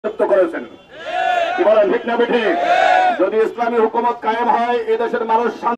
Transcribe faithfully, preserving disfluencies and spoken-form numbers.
করেছেন। কি বলেন ঠিক না বেঠিক? যদি ইসলামী হুকুমত কায়েম হয় এদেশের মানুষ